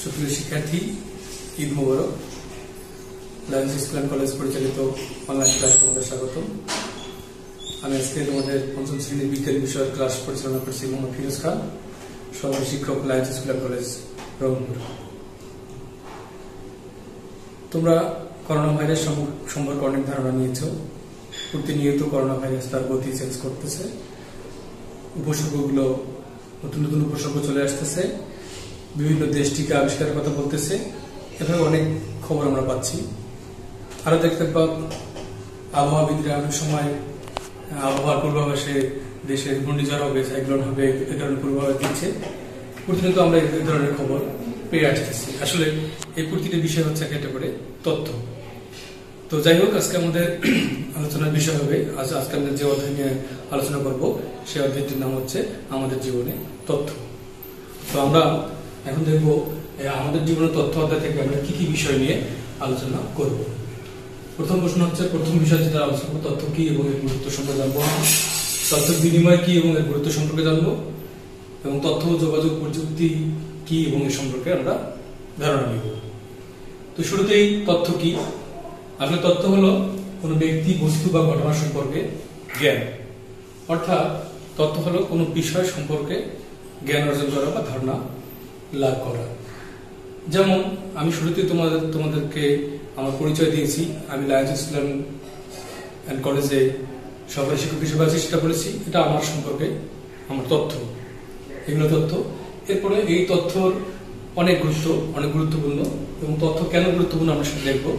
সুপ্রিয় শিক্ষার্থী, Eid Mubarak. Lions school and college পরিচালিত অনলাইন ক্লাস তোমাদের স্বাগতম। আমি আজকে তোমাদের পঞ্চম শ্রেণীর বিজ্ঞান বিষয়ের ক্লাস পরিচালনা করছি মোহাম্মদ ফিরোজ খান, সহকারী শিক্ষক, Lions school and college, Rangpur. তোমরা করোনা ভাইরাস সম্পর্কে অনেক ধারণা নিয়েছ। প্রতিনিয়ত করোনা ভাইরাস তার গতি চেঞ্জ করতেছে, উপসর্গগুলো নতুন নতুন উপসর্গ চলে আসতেছে, বিভিন্ন দেশ টিকা আবিষ্কারের কথা বলতেছে, এভাবে অনেক খবর আমরা পাচ্ছি। আরো দেখতে পাব আবহাওয়াবিদরা অনেক সময় আবহাওয়ার পূর্বাভাসে দেশের ঘূর্ণিঝড় হবে, সাইক্লোন হবে, এ ধরনের পূর্বাভাস দিচ্ছে। প্রতিনিয়ত আমরা এই ধরনের খবর পেয়ে আসতেছি। আসলে এই প্রতিটি বিষয় হচ্ছে একটা করে তথ্য। তো যাই হোক, আজকে আমাদের আলোচনার বিষয় হবে, আজকে আমরা যে অধ্যায় নিয়ে আলোচনা করব সেই অধ্যায়টির নাম হচ্ছে আমাদের জীবনে তথ্য। তো আমরা এখন দেখব আমাদের জীবনের তথ্য অধ্যায় থেকে আমরা কি কি বিষয় নিয়ে আলোচনা করব। প্রথম প্রশ্ন হচ্ছে, প্রথম বিষয় যেটা আলোচনা করব, তথ্য কি এবং এর গুরুত্ব সম্পর্কে জানবো। তথ্য বিনিময় কি এবং এর গুরুত্ব সম্পর্কে জানবো, এবং তথ্য যোগাযোগ প্রযুক্তি কি এবং এর সম্পর্কে আমরা ধারণা নিব। তো শুরুতেই তথ্য কি? আসলে তথ্য হলো কোনো ব্যক্তি, বস্তু বা ঘটনা সম্পর্কে জ্ঞান। অর্থাৎ তথ্য হলো কোনো বিষয় সম্পর্কে জ্ঞান অর্জন করা বা ধারণা লাভ করা। যেমন আমি শুরুতে তোমাদেরকে আমার পরিচয় দিয়েছি, আমি লায়ন্স স্কুল অ্যান্ড কলেজে সহকারী শিক্ষক হিসেবে আছি, সেটা বলেছি। এটা আমার সম্পর্কে আমার তথ্য, এগুলো তথ্য। এরপরে এই তথ্যর অনেক গুরুত্বপূর্ণ, এবং তথ্য কেন গুরুত্বপূর্ণ আমরা সেটা দেখবো।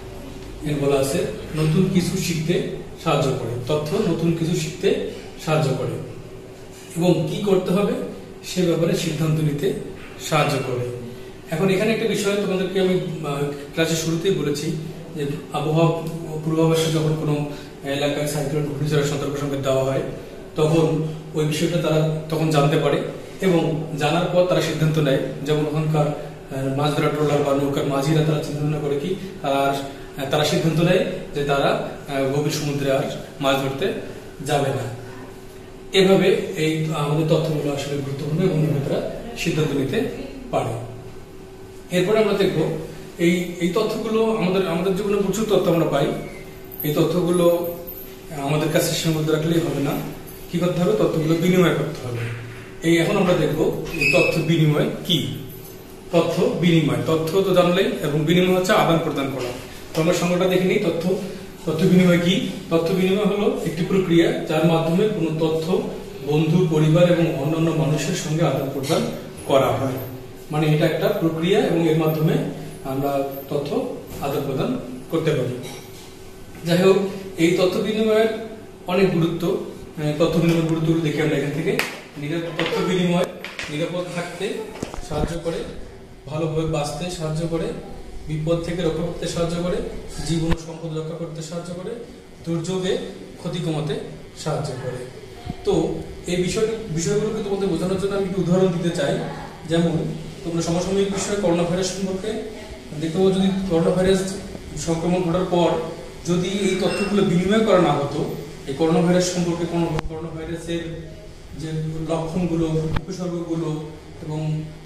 এর বলা আছে নতুন কিছু শিখতে সাহায্য করে। তথ্য নতুন কিছু শিখতে সাহায্য করে এবং কি করতে হবে সে ব্যাপারে সিদ্ধান্ত নিতে সাহায্য করে। এখন এখানে একটা বিষয় তোমাদেরকে আমি ক্লাসের শুরুতেই বলেছি যে আবহাওয়া পূর্বাভাসে যখন কোনো এলাকায় সাইক্লোন, ঘূর্ণিঝড়ের সতর্ক সংকেত দেওয়া হয়, তখন ওই বিষয়টা তারা তখন জানতে পারে এবং জানার পর তারা সিদ্ধান্ত নেয়। যেমন ওখানকার মাছ ধরা ট্রলার বা নৌকার মাঝিরা তারা চিন্তা ভাবনা করে কি তারা সিদ্ধান্ত নেয় যে তারা গভীর সমুদ্রে আর মাছ ধরতে যাবে না। এভাবে এই আমাদের তথ্যগুলো আসলে গুরুত্বপূর্ণ এবং তারা সিদ্ধান্ত নিতে পারে। এরপরে আমরা দেখব এই তথ্যগুলো আমাদের জীবনে প্রচুর তথ্য আমরা পাই। এই তথ্যগুলো আমাদের কাছে সীমাবদ্ধ রাখলেই হবে না, কি করতে হবে? তথ্যগুলো বিনিময় করতে হবে। এখন আমরা দেখব তথ্য বিনিময় কি। তথ্য বিনিময়, তথ্য তো জানলেই, এবং বিনিময় হচ্ছে আদান প্রদান করা। তো আমরা সংজ্ঞাটা দেখে নিই। তথ্য বিনিময় কি? তথ্য বিনিময় হলো একটি প্রক্রিয়া যার মাধ্যমে কোনো তথ্য বন্ধু, পরিবার এবং অন্যান্য মানুষের সঙ্গে আদান প্রদান করা হয়। মানে এটা একটা প্রক্রিয়া এবং এর মাধ্যমে আমরা তথ্য আদান প্রদান করতে পারি। যাই হোক, এই তথ্য বিনিময়ের অনেক গুরুত্ব। তথ্য বিনিময়ের গুরুত্বগুলো দেখে আমরা এখান থেকে তথ্য বিনিময় নিরাপদ থাকতে সাহায্য করে, ভালোভাবে বাঁচতে সাহায্য করে, বিপদ থেকে রক্ষা করতে সাহায্য করে, জীবন ও সম্পদ রক্ষা করতে সাহায্য করে, দুর্যোগে ক্ষতি কমাতে সাহায্য করে। তো এই বিষয়গুলোকে তোমাদের বোঝানোর জন্য আমি একটু উদাহরণ দিতে চাই। যেমন তোমরা সমসাময়িক বিষয় করোনা ভাইরাস সম্পর্কে দেখতে পাবো, যদি করোনা ভাইরাস সংক্রমণ ঘটার পর যদি এই তথ্যগুলো বিনিময় করা না হতো, এই করোনা ভাইরাস সম্পর্কে করোনা ভাইরাসের যে লক্ষণগুলো, উপসর্গগুলো এবং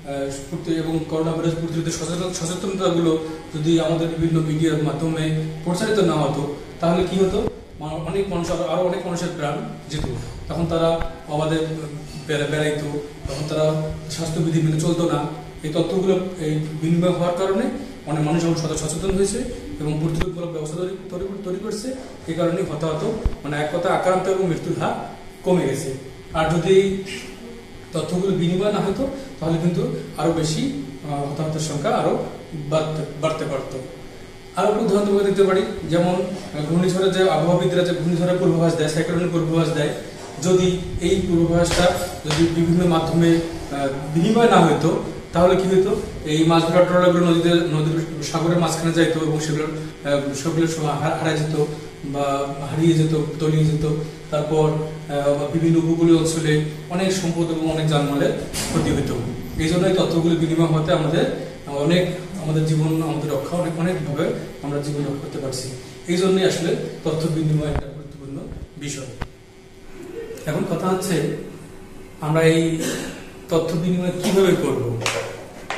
করোনা ভাইরাস প্রতিরোধের সচেতনতাগুলো যদি আমাদের বিভিন্ন মিডিয়ার মাধ্যমে প্রচারিত না হতো, তাহলে কি হতো? আরো অনেক মানুষের প্রাণ যেত। তখন তারা অবাধে বেড়াইতো, তখন তারা স্বাস্থ্যবিধি মেনে চলতো না। এই তথ্যগুলো এই বিনিময় হওয়ার কারণে অনেক মানুষ এখন সচেতন হয়েছে এবং প্রতিরোধমূলক ব্যবস্থা তৈরি করছে। এই কারণে হতাহত, মানে এক কথা আক্রান্ত এবং মৃত্যুর হার কমে গেছে। আর যদি এই তথ্যগুলো বিনিময় না হতো, তাহলে কিন্তু আরো বেশি হতাহতের সংখ্যা আরো বাড়তে পারত। আরো উদাহরণ তোমাকে দিতে পারি। যেমন ঘূর্ণিঝড়ের যে আবহাওয়াবিদরা যে ঘূর্ণিঝড়ের পূর্বাভাস দেয়, সাইক্লোনের পূর্বাভাস দেয়, যদি এই পূর্বাভাসটা যদি বিভিন্ন মাধ্যমে বিনিময় না হতো, তাহলে কি হতো? এই মাছ ধরা ট্রলারগুলো নদীর সাগরের মাঝখানে যাইতো এবং সেগুলো হারা যেত বা হারিয়ে যেত, তলিয়ে যেত। তারপর বিভিন্ন উপকূলীয় অঞ্চলে অনেক সম্পদ এবং অনেক জানমালের ক্ষতি হতো। এই জন্য এই তথ্যগুলো বিনিময় হতে আমাদের জীবন, আমাদের রক্ষা অনেকভাবে আমরা জীবন রক্ষা করতে পারছি। এই জন্যই আসলে তথ্য বিনিময় একটা গুরুত্বপূর্ণ বিষয়। এখন কথা হচ্ছে আমরা এই তথ্য বিনিময় কিভাবে করব।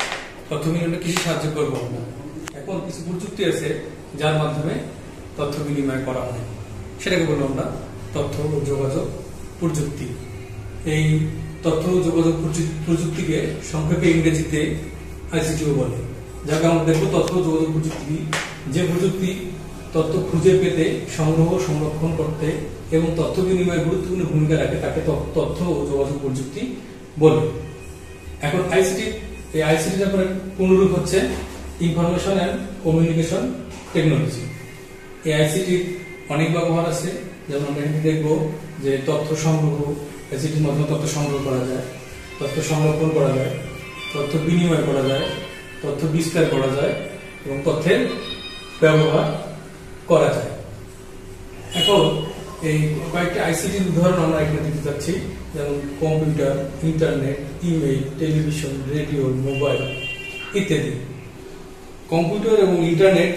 তথ্য বিনিময়ে কিছু সাহায্য করবো আমরা। এখন কিছু প্রযুক্তি আছে যার মাধ্যমে তথ্য বিনিময় করা হয়, সেটাকে বলবো আমরা তথ্য ও যোগাযোগ প্রযুক্তি। এই তথ্য ও যোগাযোগ প্রযুক্তিকে সংক্ষেপে ইংরেজিতে আইসিটিও বলে। যাকে আমরা দেখবো তথ্য ও যোগাযোগ প্রযুক্তি, যে প্রযুক্তি তথ্য খুঁজে পেতে, সংগ্রহ, সংরক্ষণ করতে এবং তথ্য বিনিময়ে গুরুত্বপূর্ণ ভূমিকা রাখে, তাকে তথ্য ও যোগাযোগ প্রযুক্তি বলে। এখন এই আইসিটির ব্যাপারে পূর্ণরূপ হচ্ছে ইনফরমেশন অ্যান্ড কমিউনিকেশন টেকনোলজি। এই আইসিটির অনেক ব্যবহার আছে, যেমন আমরা এখানে দেখবো যে তথ্য সংগ্রহ, আইসিটির মাধ্যমে তথ্য সংগ্রহ করা যায়, তথ্য সংরক্ষণ করা যায়, তথ্য বিনিময় করা যায়, তথ্য বিস্তার করা যায় এবং তথ্যের ব্যবহার করা যায়। এখন এই কয়েকটি আইসিটির উদাহরণ আমরা এখানে দিতে যাচ্ছি, যেমন computer, internet, email, television, radio, mobile ইত্যাদি। কম্পিউটার এবং ইন্টারনেট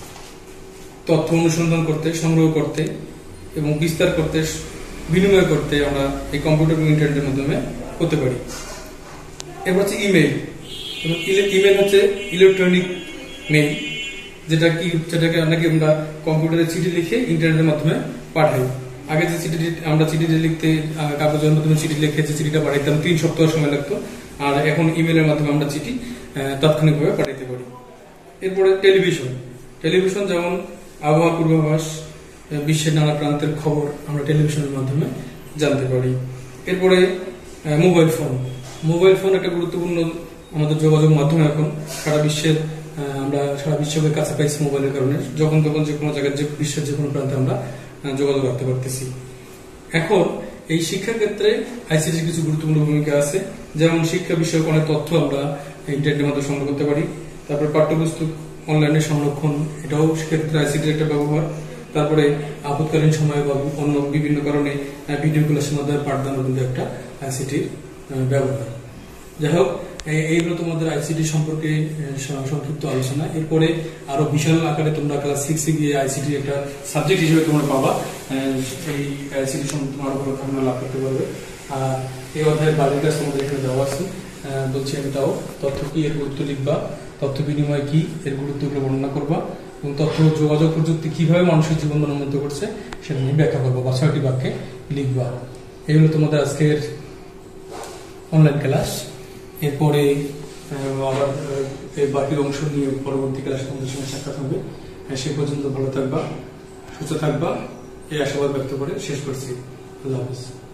তথ্য অনুসন্ধান করতে, সংগ্রহ করতে এবং বিস্তার করতে, বিনিময় করতে আমরা এই কম্পিউটার এবং ইন্টারনেটের মাধ্যমে করতে পারি। এবার হচ্ছে ইমেইল। ইমেইল হচ্ছে ইলেকট্রনিক মেইল, যেটাকে আমরা কম্পিউটারে চিঠি লিখে ইন্টারনেটের মাধ্যমে পাঠাই। আগে যে আমরা চিঠি লিখতে কাগজের মাধ্যমে চিঠি লিখে যে চিঠিটা পাঠাইতাম 3 সপ্তাহ সময় লাগতো, আর এখন ইমেইলের মাধ্যমে আমরা চিঠি তাৎক্ষণিকভাবে পাঠাইতে পারি। এরপরে টেলিভিশন যেমন আবহাওয়া পূর্বাভাস, বিশ্বের নানা প্রান্তের খবর আমরা টেলিভিশনের মাধ্যমে জানতে পারি। এরপরে মোবাইল ফোন একটা গুরুত্বপূর্ণ আমাদের যোগাযোগ মাধ্যম। এখন আমরা সারা বিশ্বকে কাছে পাইছি মোবাইলের কারণে, যখন তখন যে কোনো জায়গায়, বিশ্বের যে কোনো প্রান্তে আমরা যোগাযোগ রাখতে পারতেছি। এখন এই শিক্ষার ক্ষেত্রে আইসিটির কিছু গুরুত্বপূর্ণ ভূমিকা আছে, যেমন শিক্ষা বিষয়ক অনেক তথ্য আমরা ইন্টারনেটের মাধ্যমে সংগ্রহ করতে পারি। তারপর পাঠ্যপুস্তক অনলাইনে সংরক্ষণ, এটাও সেক্ষেত্রে আইসিটির একটা ব্যবহার। তারপরে আপৎকালীন সময়ে বা অন্য বিভিন্ন কারণে ভিডিও ক্লাসের মাধ্যমে পাঠদানও কিন্তু একটা আইসিটির ব্যবহার। যাই হোক, এইগুলো তোমাদের আইসিটি সম্পর্কে সংক্ষিপ্ত আলোচনা। এরপরে আরো বিশাল আকারে তোমরা ক্লাস 6 গিয়ে আইসিটি একটা সাবজেক্ট হিসেবে তোমরা পাবা। এই আইসিটি সম্পর্কে তোমরা আরো ভালো ধারণা লাভ করতে পারবে। আর এই অধ্যায়ের বাড়ির কাজ তোমাদের এখানে দেওয়া আছে, বলছি আমি তাও তথ্য কি, এর গুরুত্ব লিখবা, তথ্য বিনিময় কি, এর গুরুত্বগুলো বর্ণনা করবা এবং তথ্য যোগাযোগ প্রযুক্তি কিভাবে মানুষের জীবন উন্নত করছে সেটা নিয়ে ব্যাখ্যা করবা বা 6টি বাক্যে লিখবা। এই হলো তোমাদের আজকের অনলাইন ক্লাস। এরপরে আবার এই বাকির অংশ নিয়ে পরবর্তী ক্লাসে তোমাদের সঙ্গে সাক্ষাৎ হবে। সে পর্যন্ত ভালো থাকবা, সুস্থ থাকবা, এই আশাবাদ ব্যক্ত করে শেষ করছি। আল্লাহ হাফেজ।